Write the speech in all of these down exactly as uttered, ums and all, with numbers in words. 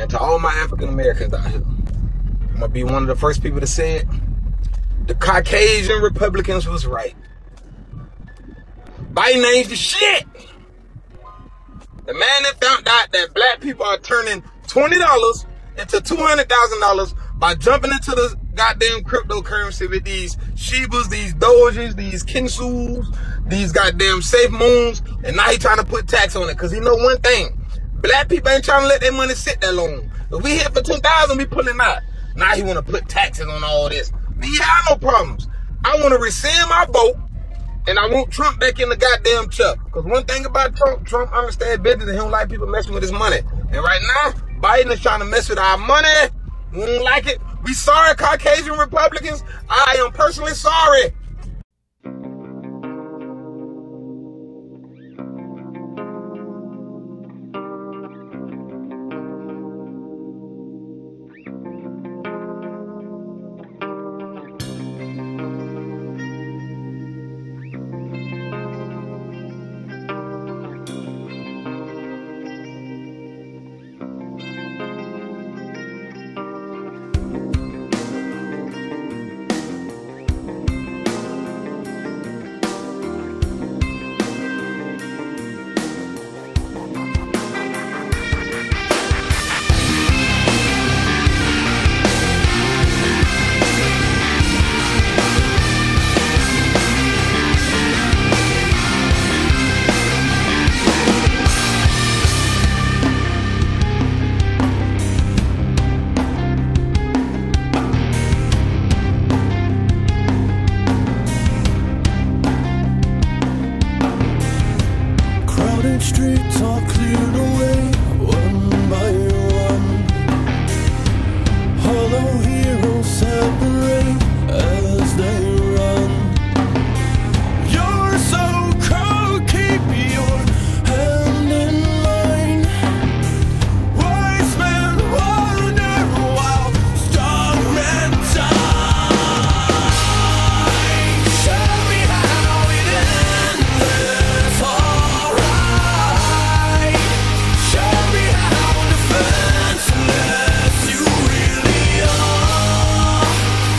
And to all my African Americans out here, I'm gonna be one of the first people to say it. The Caucasian Republicans was right. Biden ain't the shit. The man that found out that black people are turning twenty dollars into two hundred thousand dollars by jumping into the goddamn cryptocurrency with these Shibas, these Doges, these Kinsus, these goddamn Safe Moons, and now he trying to put tax on it because he know one thing. Black people ain't trying to let their money sit that long. If we hit for ten thousand, we pulling out. Now he want to put taxes on all this. We have no problems. I want to rescind my vote, and I want Trump back in the goddamn chuck. Because one thing about Trump, Trump understands business and he don't like people messing with his money. And right now, Biden is trying to mess with our money. We don't like it. We sorry, Caucasian Republicans. I am personally sorry. Streets are cleared away, one by one. Hollow heroes separate as they run. You're so cold, keep your hand in mine. Wise men wander while strong men die. Show me how it ends. It's alright. Show me how defenseless you really are.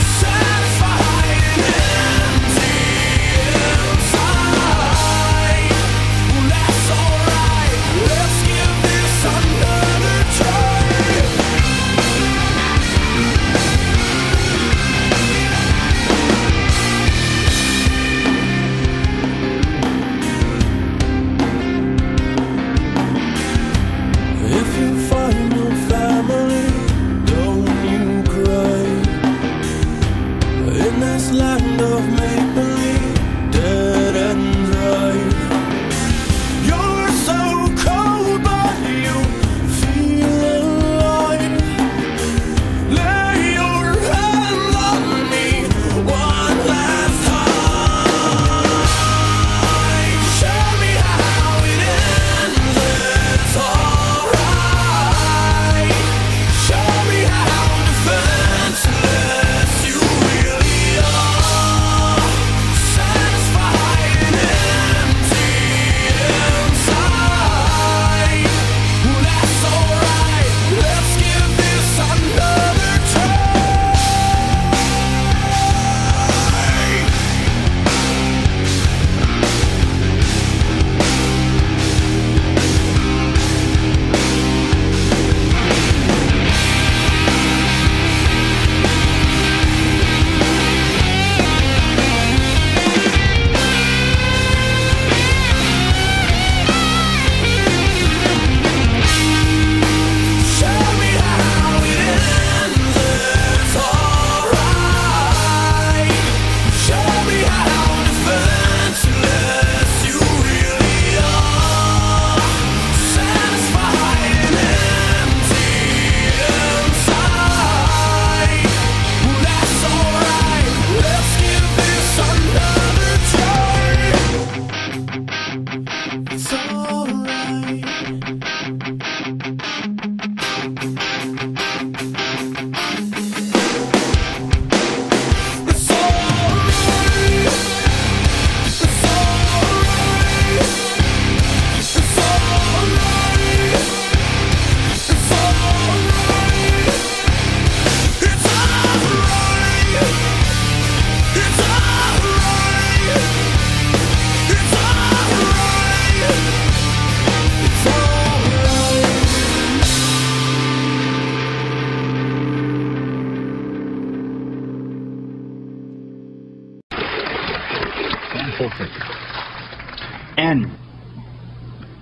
Okay. N.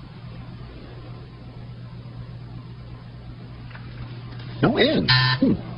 No N. Hmm.